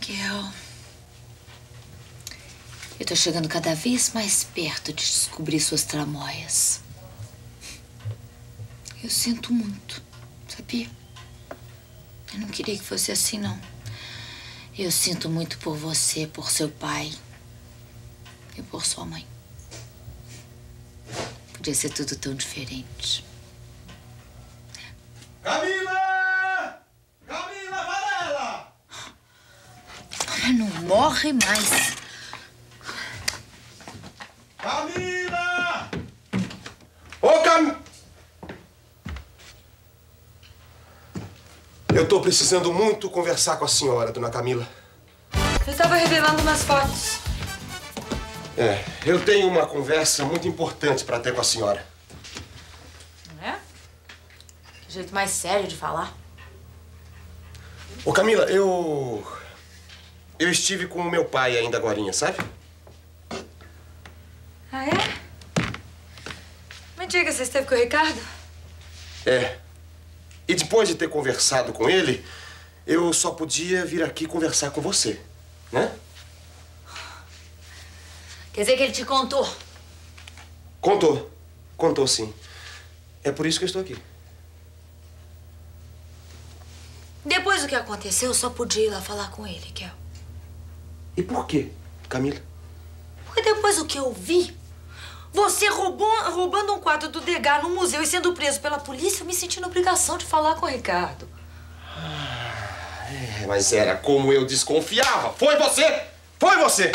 Kel, eu tô chegando cada vez mais perto de descobrir suas tramóias. Eu sinto muito, sabia? Eu não queria que fosse assim, não. Eu sinto muito por você, por seu pai e por sua mãe. Podia ser tudo tão diferente. Camila! Camila Varela! Não morre mais. Camila! Ô, Eu tô precisando muito conversar com a senhora, dona Camila. Eu estava revelando umas fotos. Eu tenho uma conversa muito importante pra ter com a senhora. Não é? Que jeito mais sério de falar. Ô, Camila, eu estive com o meu pai ainda agorinha, sabe? Ah, é? Me diga, você esteve com o Ricardo? E depois de ter conversado com ele, eu só podia vir aqui conversar com você, né? Quer dizer que ele te contou? Contou. Contou, sim. É por isso que eu estou aqui. Depois do que aconteceu, eu só podia ir lá falar com ele, Kel. E por quê, Camila? Porque depois do que eu vi, você roubando um quadro do Degas no museu e sendo preso pela polícia, eu me senti na obrigação de falar com o Ricardo. Mas era como eu desconfiava. Foi você! Foi você!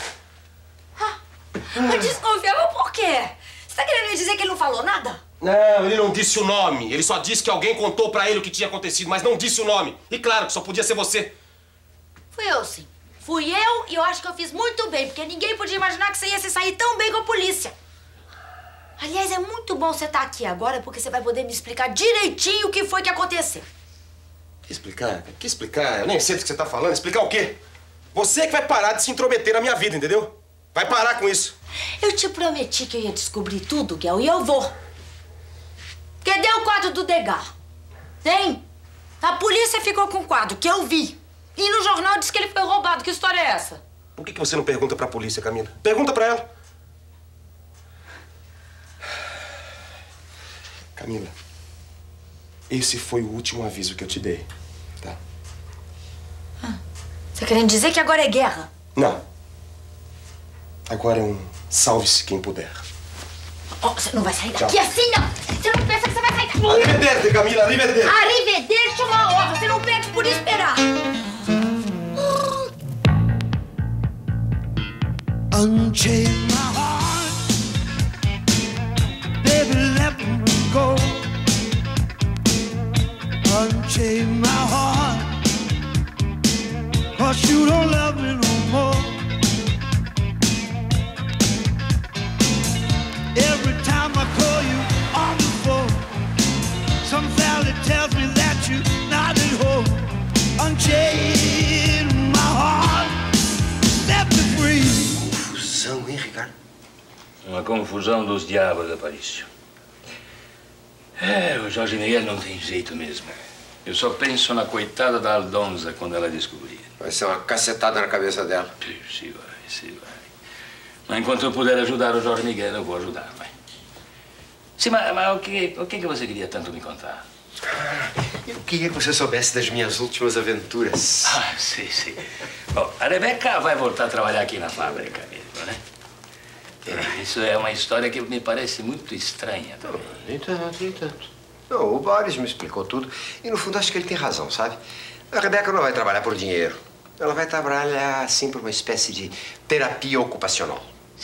Mas desconfiava por quê? Você tá querendo me dizer que ele não falou nada? Não, ele não disse o nome. Ele só disse que alguém contou pra ele o que tinha acontecido, mas não disse o nome. E claro que só podia ser você. Fui eu, sim. Fui eu e eu acho que eu fiz muito bem, porque ninguém podia imaginar que você ia se sair tão bem com a polícia. Aliás, é muito bom você estar aqui agora, porque você vai poder me explicar direitinho o que foi que aconteceu. Que explicar? Que explicar? Eu nem sei do que você tá falando. Explicar o quê? Você que vai parar de se intrometer na minha vida, entendeu? Vai parar com isso. Eu te prometi que eu ia descobrir tudo, Kel, e eu vou. Cadê o quadro do Degas? Hein? A polícia ficou com o quadro, que eu vi. E no jornal disse que ele foi roubado. Que história é essa? Por que você não pergunta pra polícia, Camila? Pergunta pra ela. Camila, esse foi o último aviso que eu te dei, tá? Você querendo dizer que agora é guerra? Não. Agora é um salve-se quem puder. Oh, você não vai sair daqui assim, não! Você não pensa que você vai sair daqui! Arrivederci, Camila, arrivederci! Arrivederci uma hora! Você não perde por esperar! Unchain my heart, baby, let me go. Unchain my heart, 'cause you don't love me no more. Every time I call you on the phone, some valley tells me that you're not at home. Unchain my heart, set me free. Confusão, hein, Ricardo? Uma confusão dos diabos, Aparício. O Jorge Miguel não tem jeito mesmo. Eu só penso na coitada da Aldonza quando ela descobrir. Vai ser uma cacetada na cabeça dela. Se vai, se vai. Mas enquanto eu puder ajudar o Jorge Miguel, eu vou ajudar, vai. Sim, mas o que você queria tanto me contar? Eu queria que você soubesse das minhas últimas aventuras. Sim. Bom, a Rebeca vai voltar a trabalhar aqui na fábrica mesmo, né? Isso é uma história que me parece muito estranha também. Nem tanto. Não, o Boris me explicou tudo e, no fundo, acho que ele tem razão, sabe? A Rebeca não vai trabalhar por dinheiro. Ela vai trabalhar, assim, por uma espécie de terapia ocupacional.